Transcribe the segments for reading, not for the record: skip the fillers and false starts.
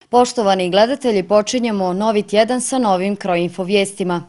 Poštovani gledatelji, počinjemo novi tjedan sa novim Kroinfo vijestima.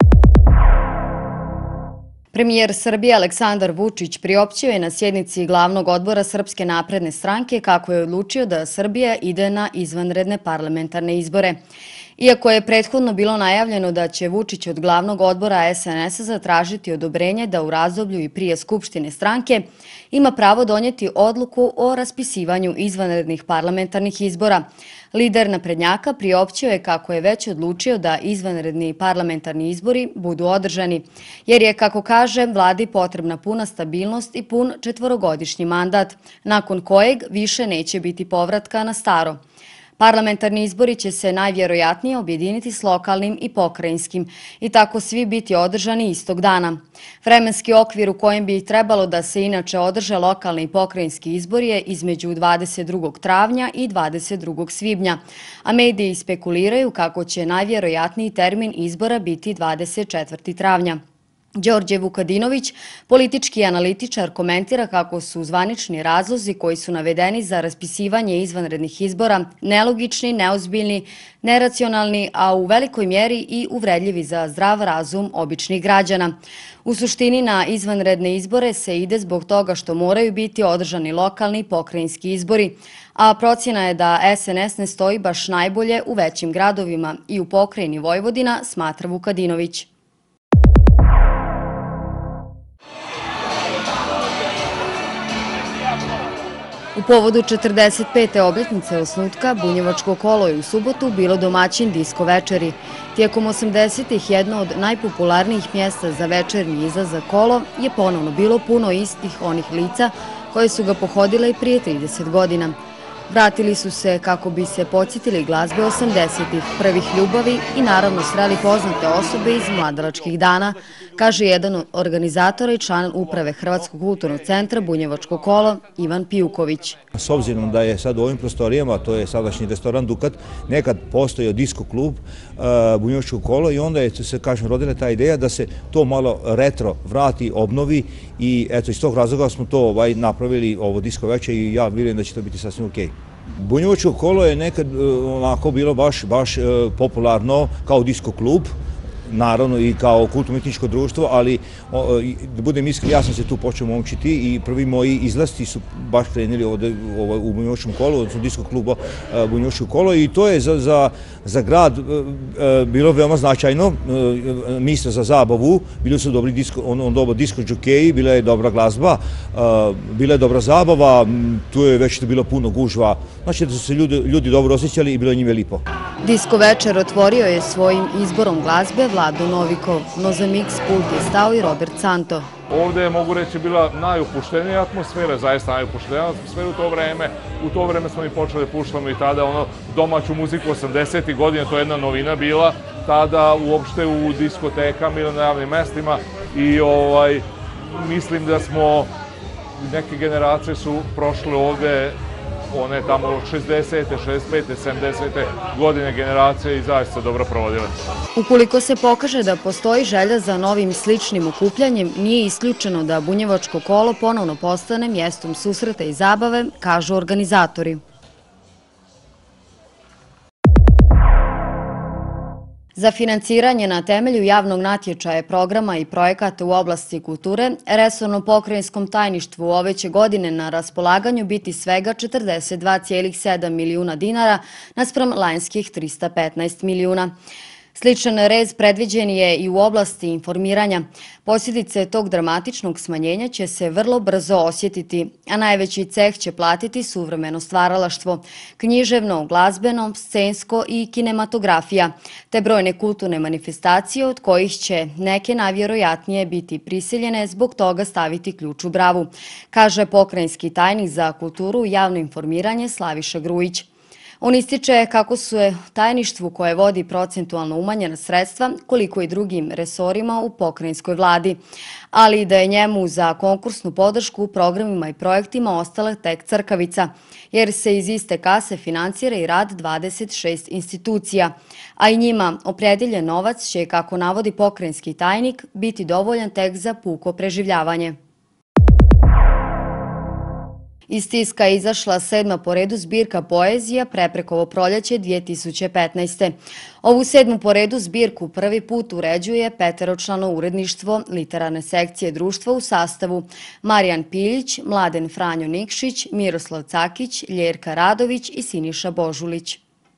Premijer Srbije Aleksandar Vučić priopćio je na sjednici glavnog odbora Srpske napredne stranke kako je odlučio da Srbija ide na izvanredne parlamentarne izbore. Iako je prethodno bilo najavljeno da će Vučić od glavnog odbora SNS-a zatražiti odobrenje da u razdoblju i prije Skupštine stranke ima pravo donijeti odluku o raspisivanju izvanrednih parlamentarnih izbora, lider naprednjaka priopćio je kako je već odlučio da izvanredni parlamentarni izbori budu održani, jer je, kako kaže, vladi potrebna puna stabilnost i pun četvorogodišnji mandat, nakon kojeg više neće biti povratka na staro. Parlamentarni izbori će se najvjerojatnije objediniti s lokalnim i pokrajinskim i tako svi biti održani istog dana. Vremenski okvir u kojem bi trebalo da se inače održe lokalni i pokrajinski izbori je između 22. travnja i 22. svibnja, a mediji spekuliraju kako će najvjerojatniji termin izbora biti 24. travnja. Đorđe Vukadinović, politički analitičar, komentira kako su zvanični razlozi koji su navedeni za raspisivanje izvanrednih izbora nelogični, neozbiljni, neracionalni, a u velikoj mjeri i uvredljivi za zdrav razum običnih građana. U suštini na izvanredne izbore se ide zbog toga što moraju biti održani lokalni i pokrajinski izbori, a procjena je da SNS ne stoji baš najbolje u većim gradovima i u pokrajini Vojvodina, smatra Vukadinović. U povodu 45. obljetnice osnutka, Bunjevačko kolo je u subotu bilo domaćin disko večeri. Tijekom 80-ih jedno od najpopularnijih mjesta za večernji izlazak kolo je ponovno bilo puno istih onih lica koje su ga pohodile i prije 30 godina. Vratili su se kako bi se podsjetili glazbe 80-ih, prvih ljubavi i naravno sreli poznate osobe iz mladalačkih dana, kaže jedan od organizatora i član uprave Hrvatskog kulturnog centra Bunjevačko kolo, Ivan Pijuković. S obzirom da je sad u ovim prostorijama, to je sadašnji restoran Dukat, nekad postojao disko klub Bunjevačko kolo i onda je se, kažem, rodila ta ideja da se to malo retro vrati, obnovi i eto iz tog razloga smo to napravili ovo disko večer i ja vjerujem da će to biti sasvim okej. Bunjevačko kolo je nekad onako bilo baš popularno kao disko klub, naravno i kao kulturno-umjetničko društvo, ali da budem iskren, ja sam se tu počeo momčiti i prvi moji izlasti su baš krenuli ovdje u Bunjevačkom kolu, odnosno disko kluba Bunjevačko kolo i to je za grad bilo veoma značajno, mjesto za zabavu, bili su dobri disko džokeji, bila je dobra glazba, bila je dobra zabava, tu je već bilo puno gužva, znači da su se ljudi dobro osjećali i bilo je njime lipo. Disko večer otvorio je svojim izborom glazbe Vlado Novikov, no za mix pult je stao i Robert Santo. Ovdje je, mogu reći, bila najupuštenija atmosfera, zaista najupuštenija atmosfera u to vreme. U to vreme smo i počeli puštamo i tada domaću muziku 80. godina, to je jedna novina bila, tada uopšte u diskotekama ili na javnim mestima i mislim da smo, neke generacije su prošle ovdje, one tamo 60. 65. 70. godine generacije i zaista dobro provodile. Ukoliko se pokaže da postoji želja za novim sličnim okupljanjem, nije isključeno da Bunjevačko kolo ponovno postane mjestom susreta i zabave, kažu organizatori. Za financiranje na temelju javnog natječaja programa i projekata u oblasti kulture, resorno pokrajinskom tajništvu ove će godine na raspolaganju biti svega 42,7 milijuna dinara naspram lanjskih 315 milijuna. Sličan rez predviđen je i u oblasti informiranja. Posljedice tog dramatičnog smanjenja će se vrlo brzo osjetiti, a najveći ceh će platiti suvremeno stvaralaštvo, književno, glazbeno, scensko i kinematografija, te brojne kulturne manifestacije od kojih će neke najvjerojatnije biti prisiljene zbog toga staviti ključ u bravu, kaže pokrajinski tajnik za kulturu i javno informiranje Slaviša Grujić. On ističe kako su tajništvu koje vodi procentualno umanjena sredstva, koliko i drugim resorima u pokrajinskoj vladi, ali da je njemu za konkursnu podršku u programima i projektima ostala tek crkavica, jer se iz iste kase financira i rad 26 institucija, a i njima opredjeljen novac će, kako navodi pokrajinski tajnik, biti dovoljan tek za puko preživljavanje. Iz tiska je izašla 7. po redu zbirka poezija Preprekovo proljeće 2015. Ovu 7. po redu zbirku prvi put uređuje peteročlano uredništvo literarne sekcije društva u sastavu Marijan Piljić, Mladen Franjo Nikšić, Miroslav Cakić, Ljerka Radović i Siniša Božulić.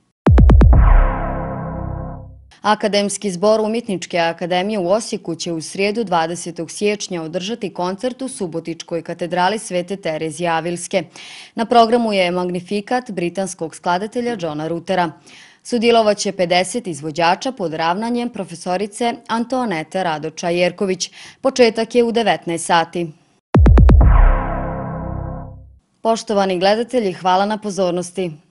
Akademski zbor Umjetničke akademije u Osijeku će u srijedu 20. siječnja održati koncert u Subotičkoj katedrali Svete Terezije Avilske. Na programu je magnifikat britanskog skladatelja Johna Rutera. Sudjelovaće 50 izvođača pod ravnanjem profesorice Antoanete Radoča-Jerković. Početak je u 19 sati. Poštovani gledatelji, hvala na pozornosti.